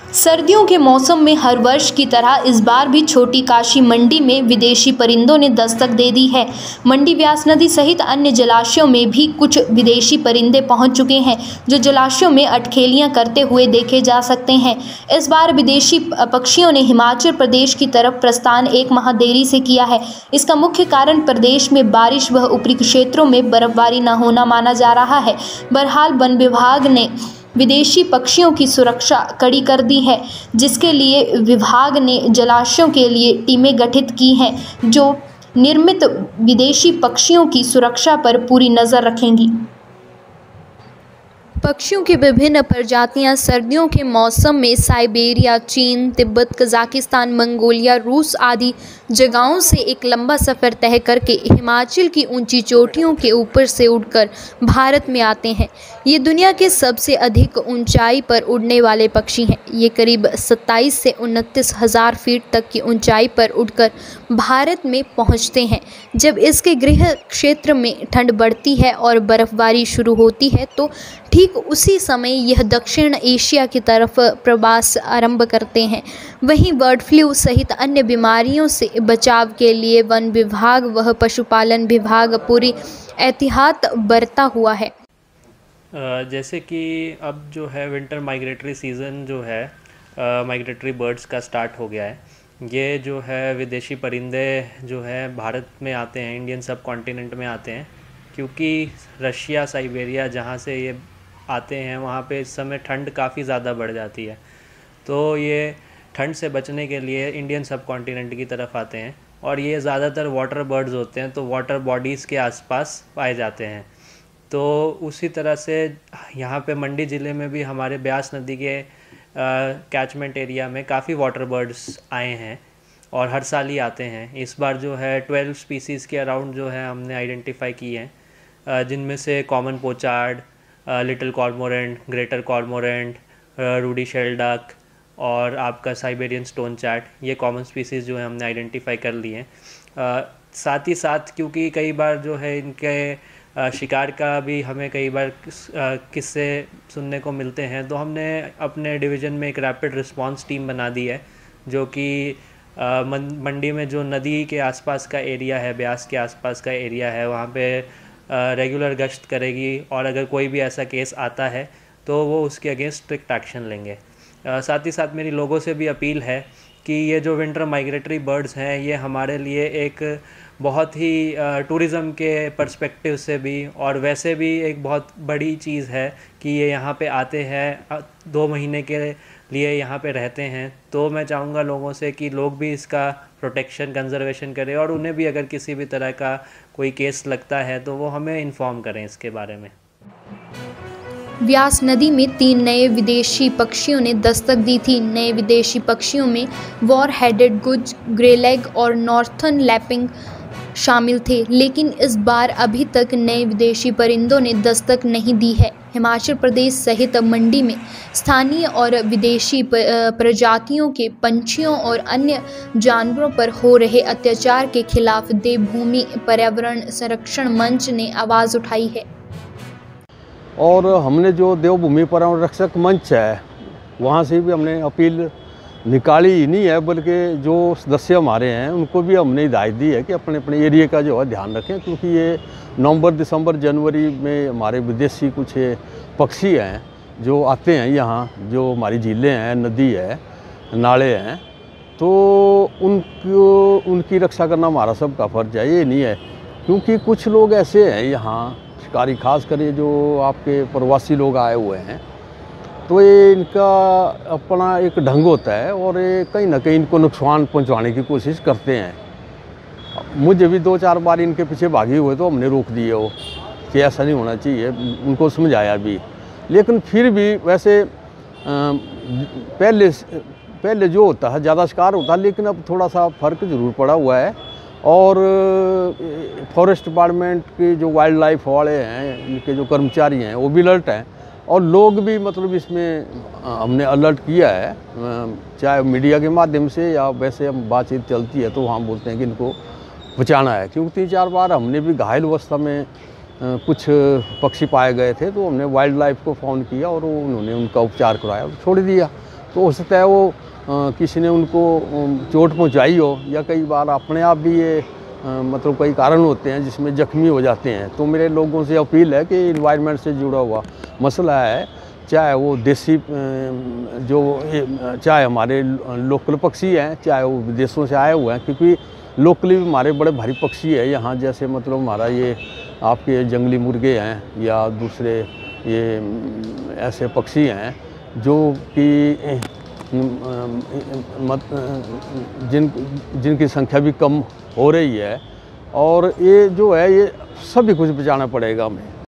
सर्दियों के मौसम में हर वर्ष की तरह इस बार भी छोटी काशी मंडी में विदेशी परिंदों ने दस्तक दे दी है। मंडी व्यास नदी सहित अन्य जलाशयों में भी कुछ विदेशी परिंदे पहुंच चुके हैं, जो जलाशयों में अटखेलियां करते हुए देखे जा सकते हैं। इस बार विदेशी पक्षियों ने हिमाचल प्रदेश की तरफ प्रस्थान एक माह देरी से किया है। इसका मुख्य कारण प्रदेश में बारिश व ऊपरी क्षेत्रों में बर्फबारी न होना माना जा रहा है। बहरहाल वन विभाग ने विदेशी पक्षियों की सुरक्षा कड़ी कर दी है, जिसके लिए विभाग ने जलाशयों के लिए टीमें गठित की हैं, जो निर्मित विदेशी पक्षियों की सुरक्षा पर पूरी नज़र रखेंगी। पक्षियों की विभिन्न प्रजातियां सर्दियों के मौसम में साइबेरिया, चीन, तिब्बत, कजाकिस्तान, मंगोलिया, रूस आदि जगहों से एक लंबा सफ़र तय करके हिमाचल की ऊंची चोटियों के ऊपर से उड़कर भारत में आते हैं। ये दुनिया के सबसे अधिक ऊंचाई पर उड़ने वाले पक्षी हैं। ये करीब 27 से 29 हज़ार फीट तक की ऊंचाई पर उड़कर भारत में पहुंचते हैं। जब इसके गृह क्षेत्र में ठंड बढ़ती है और बर्फबारी शुरू होती है, तो ठीक उसी समय यह दक्षिण एशिया की तरफ प्रवास आरंभ करते हैं। वहीं बर्ड फ्लू सहित अन्य बीमारियों से बचाव के लिए वन विभाग व पशुपालन विभाग पूरी एहतियात बरता हुआ है। जैसे कि अब जो है विंटर माइग्रेटरी सीज़न जो है माइग्रेटरी बर्ड्स का स्टार्ट हो गया है। ये जो है विदेशी परिंदे जो है भारत में आते हैं, इंडियन सब कॉन्टिनेंट में आते हैं, क्योंकि रशिया, साइबेरिया जहाँ से ये आते हैं वहाँ पे इस समय ठंड काफ़ी ज़्यादा बढ़ जाती है। तो ये ठंड से बचने के लिए इंडियन सब कॉन्टिनेंट की तरफ आते हैं और ये ज़्यादातर वाटर बर्ड्स होते हैं, तो वाटर बॉडीज़ के आसपास पाए जाते हैं। तो उसी तरह से यहाँ पे मंडी ज़िले में भी हमारे ब्यास नदी के कैचमेंट एरिया में काफ़ी वाटर बर्ड्स आए हैं और हर साल ही आते हैं। इस बार जो है 12 स्पीसीज़ के अराउंड जो है हमने आइडेंटिफाई की हैं, जिनमें से common pochard, little cormorant, greater cormorant, ruddy shelduck और आपका साइबेरियन स्टोन चैट, ये कॉमन स्पीसीज़ जो है हमने आइडेंटिफाई कर लिए हैं। साथ ही साथ क्योंकि कई बार जो है इनके शिकार का भी हमें कई बार किस्से सुनने को मिलते हैं, तो हमने अपने डिवीज़न में एक रैपिड रिस्पांस टीम बना दी है, जो कि मंडी में जो नदी के आसपास का एरिया है, ब्यास के आसपास का एरिया है, वहाँ पे रेगुलर गश्त करेगी और अगर कोई भी ऐसा केस आता है तो वो उसके अगेंस्ट स्ट्रिक्ट एक्शन लेंगे। साथ ही साथ मेरी लोगों से भी अपील है कि ये जो विंटर माइग्रेटरी बर्ड्स हैं, ये हमारे लिए एक बहुत ही टूरिज़्म के पर्सपेक्टिव से भी और वैसे भी एक बहुत बड़ी चीज़ है कि ये यहाँ पे आते हैं, 2 महीने के लिए यहाँ पे रहते हैं। तो मैं चाहूँगा लोगों से कि लोग भी इसका प्रोटेक्शन, कंजर्वेशन करें और उन्हें भी अगर किसी भी तरह का कोई केस लगता है तो वो हमें इन्फॉर्म करें इसके बारे में। व्यास नदी में 3 नए विदेशी पक्षियों ने दस्तक दी थी। नए विदेशी पक्षियों में वॉर हेडेड गुज, ग्रेलेग और नॉर्थर्न लैपिंग शामिल थे, लेकिन इस बार अभी तक नए विदेशी परिंदों ने दस्तक नहीं दी है। हिमाचल प्रदेश सहित मंडी में स्थानीय और विदेशी प्रजातियों के पंछियों और अन्य जानवरों पर हो रहे अत्याचार के खिलाफ देवभूमि पर्यावरण संरक्षण मंच ने आवाज़ उठाई है। और हमने जो देवभूमि पर्यावरण रक्षक मंच है, वहाँ से भी हमने अपील निकाली ही नहीं है, बल्कि जो सदस्य हमारे हैं उनको भी हमने हिदायत दी है कि अपने अपने एरिया का जो है ध्यान रखें, क्योंकि ये नवंबर, दिसंबर, जनवरी में हमारे विदेशी कुछ पक्षी हैं जो आते हैं यहाँ, जो हमारी झीलें हैं, नदी है, नाले हैं, तो उनकी रक्षा करना हमारा सबका फर्ज है। ये नहीं है क्योंकि कुछ लोग ऐसे हैं यहाँ शिकारी, खास कर ये जो आपके प्रवासी लोग आए हुए हैं, तो ये इनका अपना एक ढंग होता है और ये कहीं ना कहीं इनको नुकसान पहुंचाने की कोशिश करते हैं। मुझे भी 2-4 बार इनके पीछे भागे हुए तो हमने रोक दिए हो कि ऐसा नहीं होना चाहिए, उनको समझाया भी, लेकिन फिर भी वैसे पहले जो होता है ज़्यादा शिकार होता है, लेकिन अब थोड़ा सा फ़र्क ज़रूर पड़ा हुआ है। और फॉरेस्ट डिपार्टमेंट के जो वाइल्ड लाइफ वाले हैं, इनके जो कर्मचारी हैं, वो भी अलर्ट हैं और लोग भी मतलब इसमें हमने अलर्ट किया है, चाहे मीडिया के माध्यम से या वैसे हम बातचीत चलती है तो वहाँ बोलते हैं कि इनको बचाना है। क्योंकि 3-4 बार हमने भी घायल अवस्था में कुछ पक्षी पाए गए थे, तो हमने वाइल्ड लाइफ को फ़ोन किया और उन्होंने उनका उपचार कराया और छोड़ दिया। तो हो सकता है वो किसी ने उनको चोट पहुंचाई हो, या कई बार अपने आप भी ये मतलब कई कारण होते हैं जिसमें जख्मी हो जाते हैं। तो मेरे लोगों से अपील है कि इन्वायरमेंट से जुड़ा हुआ मसला है, चाहे वो देसी चाहे हमारे लोकल पक्षी हैं, चाहे वो विदेशों से आए हुए हैं, क्योंकि लोकली भी हमारे बड़े भारी पक्षी है यहाँ। जैसे मतलब हमारा ये आपके जंगली मुर्गे हैं या दूसरे ये ऐसे पक्षी हैं जो कि जिनकी संख्या भी कम हो रही है, और ये जो है ये सभी कुछ बचाना पड़ेगा हमें।